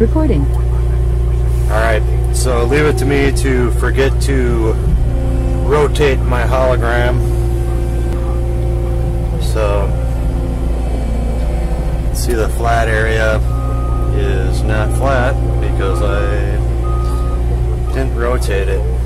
Recording. Alright, so leave it to me to forget to rotate my hologram. So, see, the flat area is not flat because I didn't rotate it.